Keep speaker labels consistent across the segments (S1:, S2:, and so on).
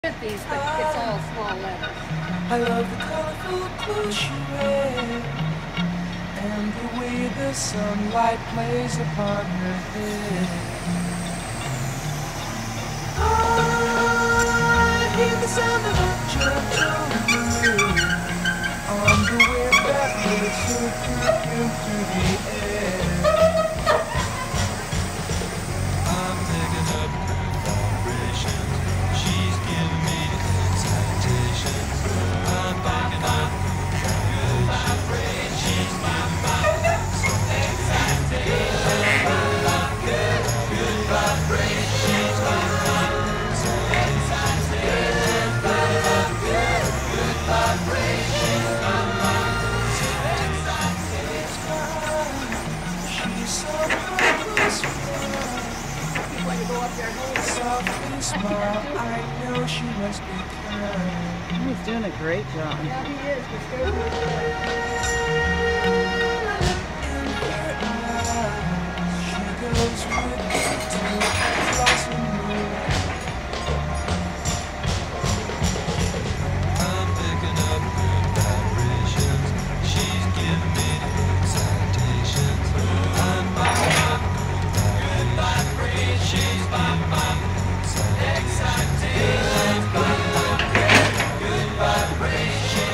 S1: These, but it's all small letters.
S2: I love the colorful clothes she wears and the way the sunlight plays upon her head. I hear the sound of a gentle breeze on the wind that lifts her perfume through the air. I'm picking up good vibrations. She's giving me excitations. I'm picking up good vibrations. She's giving me excitations. Good vibrations. She's giving me excitations. Good vibrations. She's so close. Softly smile, I know she must be kind.
S3: He's doing a great job.
S1: Yeah, he is. We're
S2: In her eyes, she goes with me to blossom moon. I'm picking up good vibrations. She's giving me excitations. I'm picking up good vibrations. She's giving me excitations. Good vibrations.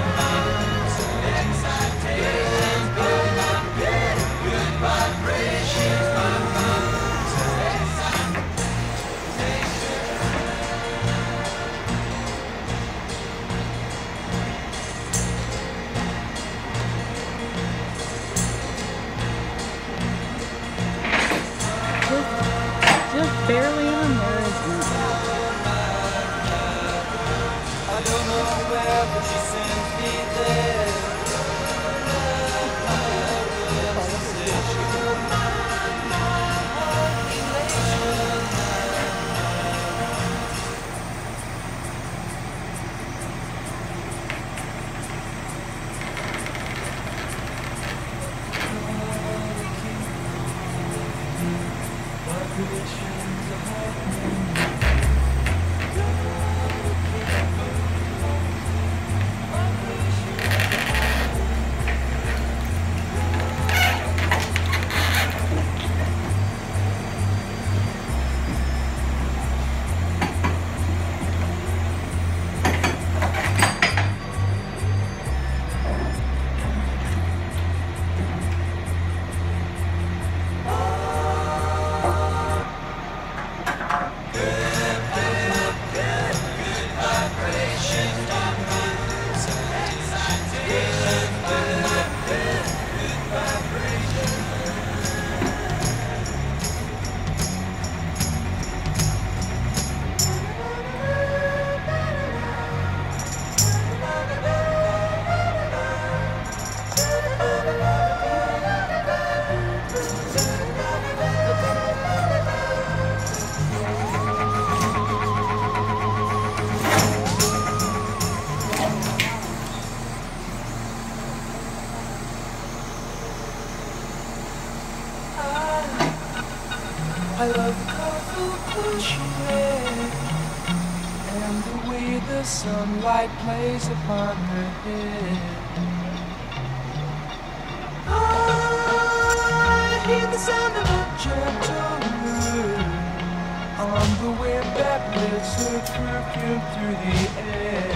S2: Excitations. Good vibrations.
S3: Just barely on there, isn't it?
S2: I don't know where, but she sends me there. I love the colorful clothes she wears and the way the sunlight plays upon her head. I hear the sound of a gentle moon on the wind that lifts her perfume through the air.